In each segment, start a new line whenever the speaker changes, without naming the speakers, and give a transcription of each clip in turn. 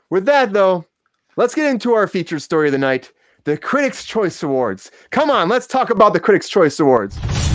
With that, though, let's get into our featured story of the night, the Critics' Choice Awards. Come on, let's talk about the Critics' Choice Awards.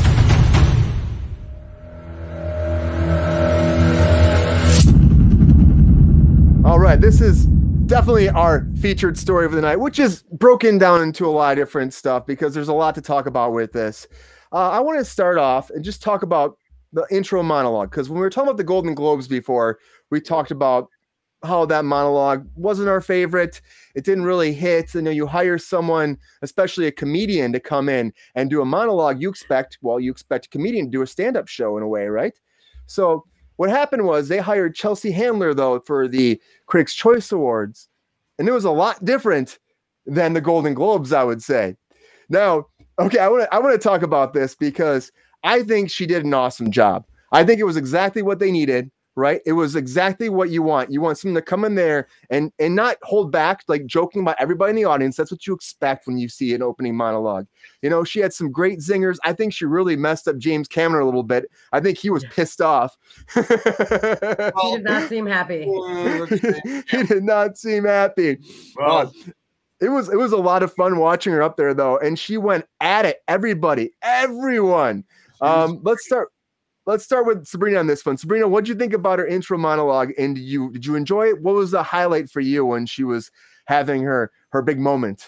All right, this is definitely our featured story of the night, which is broken down into a lot of different stuff because there's a lot to talk about with this. I want to start off and just talk about the intro monologue, because when we were talking about the Golden Globes before, we talked about how that monologue wasn't our favorite. It didn't really hit. You know, you hire someone, especially a comedian, to come in and do a monologue. You expect a comedian to do a stand-up show in a way, right? So what happened was they hired Chelsea Handler, though, for the Critics' Choice Awards. And it was a lot different than the Golden Globes, I would say. Now, okay, I want to talk about this because I think she did an awesome job. I think it was exactly what they needed, right? It was exactly what you want. You want someone to come in there and not hold back, like joking about everybody in the audience. That's what you expect when you see an opening monologue. You know, she had some great zingers. I think she really messed up James Cameron a little bit. I think he was pissed off.
He did not seem happy.
He did not seem happy. Well, it was a lot of fun watching her up there, though, and she went at it. Everyone. Let's start with Sabrina on this one. Sabrina, what did you think about her intro monologue, and did you enjoy it? What was the highlight for you when she was having her big moment?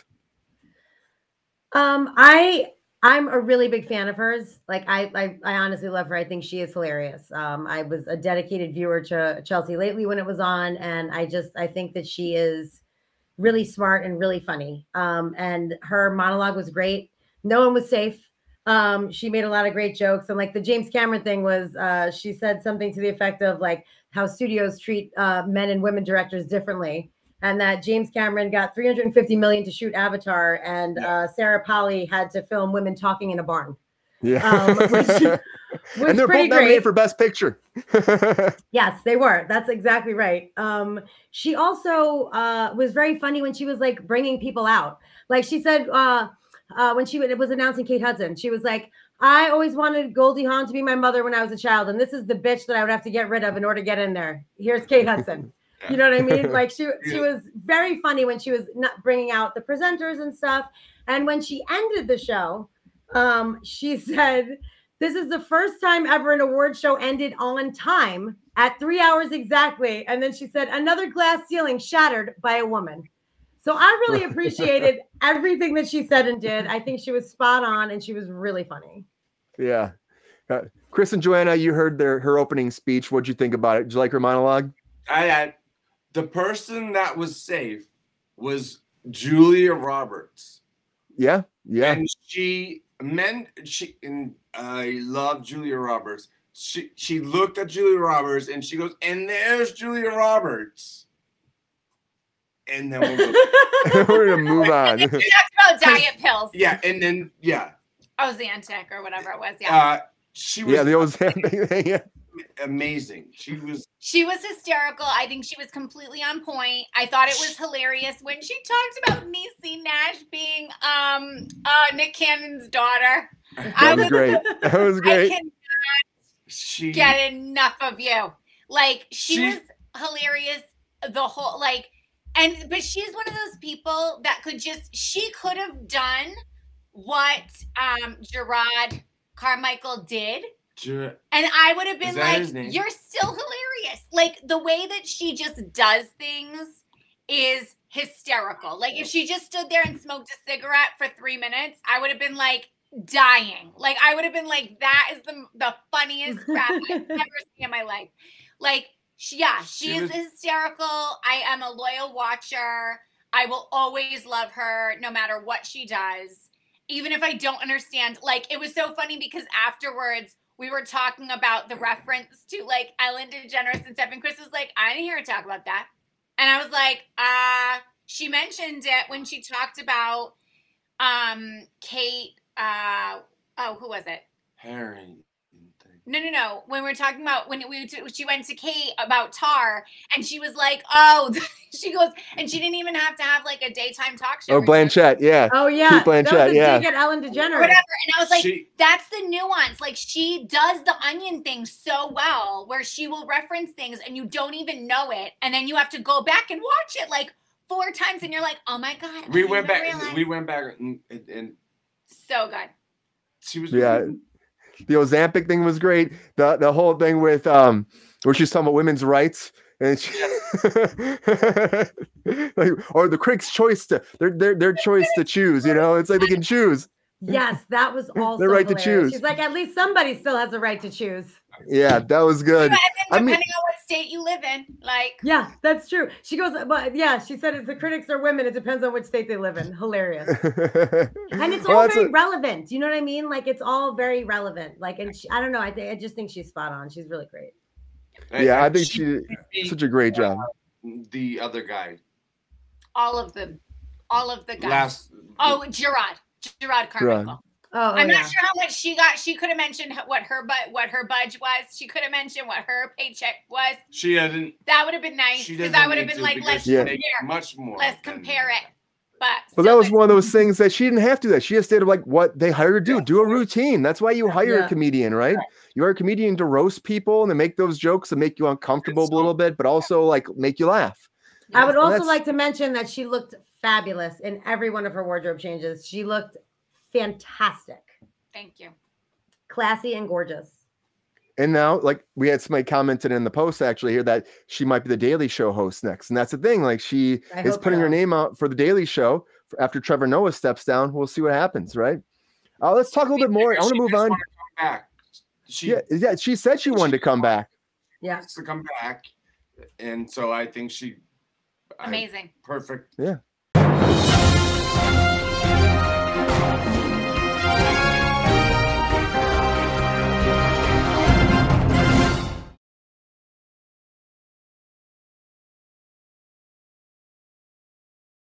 I'm a really big fan of hers. Like I honestly love her. I think she is hilarious. I was a dedicated viewer to Chelsea lately when it was on, and I think that she is really smart and really funny. And her monologue was great. No one was safe. She made a lot of great jokes. And like the James Cameron thing was, she said something to the effect of like how studios treat men and women directors differently. And that James Cameron got $350 million to shoot Avatar, and Sarah Polley had to film women talking in a barn.
Yeah.
And
they're both nominated for Best Picture.
Yes, they were. That's exactly right. She also was very funny when she was like bringing people out. Like she said, when it was announcing Kate Hudson, she was like, I always wanted Goldie Hawn to be my mother when I was a child, and this is the bitch that I would have to get rid of in order to get in there. Here's Kate Hudson. You know what I mean? Like she was very funny when she was not bringing out the presenters and stuff. And when she ended the show, she said, this is the first time ever an award show ended on time at 3 hours exactly. And then she said, another glass ceiling shattered by a woman. So I really appreciated everything that she said and did. I think she was spot on, and she was really funny.
Yeah. Chris and Joanna, you heard her opening speech. What'd you think about it? Did you like her monologue?
The person that was safe was Julia Roberts.
Yeah.
And I love Julia Roberts. She looked at Julia Roberts and she goes, and there's Julia Roberts. And then
we're gonna move on.
She talked about diet pills.
Yeah, and then
Ozempic or whatever it was. Yeah.
She was
the Ozempic thing. Yeah.
Amazing. She was
hysterical. I think she was completely on point. I thought it was hilarious when she talked about Niecy Nash being Nick Cannon's daughter.
That was great. That was great.
I cannot get enough of you. Like she was hilarious. The whole but she's one of those people that she could have done what Gerard Carmichael did. And I would have been like, you're still hilarious. Like the way that she just does things is hysterical. Like if she just stood there and smoked a cigarette for 3 minutes, I would have been like dying. Like I would have been like, that is the funniest crap I've ever seen in my life. Like she is hysterical. I am a loyal watcher. I will always love her no matter what she does. Even if I don't understand. Like it was so funny because afterwards we were talking about the reference to like Ellen DeGeneres and stuff. And Chris was like, I didn't hear her talk about that. And I was like, she mentioned it when she talked about Kate, who was it?
Herring.
No. When we were talking about she went to Kate about Tar, and she was like, oh, She goes, and she didn't even have to have like a daytime talk show.
Oh, Blanchett, yeah.
Oh yeah,
Pete Blanchett,
that was a
yeah.
dig at Ellen DeGeneres.
Whatever. And I was like, that's the nuance. Like she does the onion thing so well, where she will reference things and you don't even know it, and then you have to go back and watch it like 4 times, and you're like, oh my god.
We went back, and
so good.
She was
the Ozempic thing was great. The whole thing with where she's talking about women's rights. And she, like, or the critics' choice to their choice to choose, you know, it's like they can choose.
Yes, that was also
their right
hilarious.
to choose.
She's like, at least somebody still has a right to choose.
Yeah, that was good.
Depending on what state you live in, like.
Yeah, that's true. She goes, but yeah, she said if the critics are women, it depends on which state they live in. Hilarious. And it's all very relevant. You know what I mean? Like it's all very relevant. Like, and I don't know. I just think she's spot on. She's really great.
Yeah, I think she did such a great job.
The other guy.
All of them. All of the guys. Gerard Carmichael.
Oh,
I'm not sure how much she got. She could have mentioned what her budge was. She could have mentioned what her paycheck was.
She hadn't.
That would have been nice because I would have been like, let's compare.
Much more.
Let's compare it.
But that was one of those things that she didn't have to do that. She just did like what they hired to do. Do a routine. That's why you hire a comedian, right? You hire a comedian to roast people and to make those jokes and make you uncomfortable a little bit, but also like make you laugh.
I would also like to mention that she looked fabulous in every one of her wardrobe changes. She looked fantastic.
Thank you.
Classy and gorgeous.
And now, like we had somebody commented in the post actually here that she might be the Daily Show host next. And that's the thing. Like she is putting her name out for the Daily Show after Trevor Noah steps down. We'll see what happens, right? Let's talk a little bit more. I want to move on. She said she wanted to come back.
Yeah.
To come back. And so I think
amazing.
Perfect.
Yeah.